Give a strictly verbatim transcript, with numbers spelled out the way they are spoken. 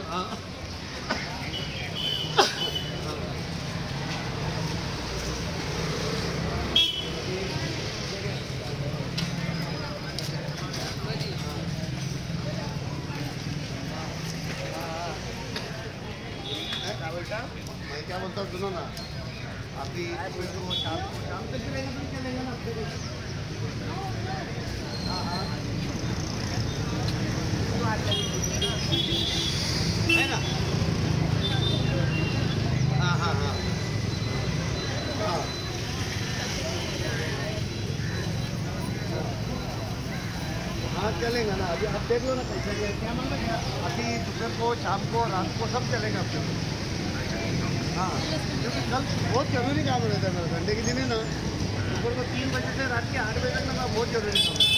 बेटा मैं क्या बोलता हूँ, सुनो ना, अभी शाम शाम तक चलेगा तो चलेगा ना आपके। हाँ हाँ है ना। हाँ हाँ हाँ हाँ हाँ चलेगा ना। अभी आप देख लो ना कैसे क्या मतलब क्या, अभी दोपहर को, शाम को, रात को सब चलेगा आपके। हाँ क्योंकि कल बहुत ज़रूरी काम रहता है मेरा, संडे के दिन है ना, दोपहर को तीन बजे से रात के आठ बजे तक ना बहुत ज़रूरी काम है।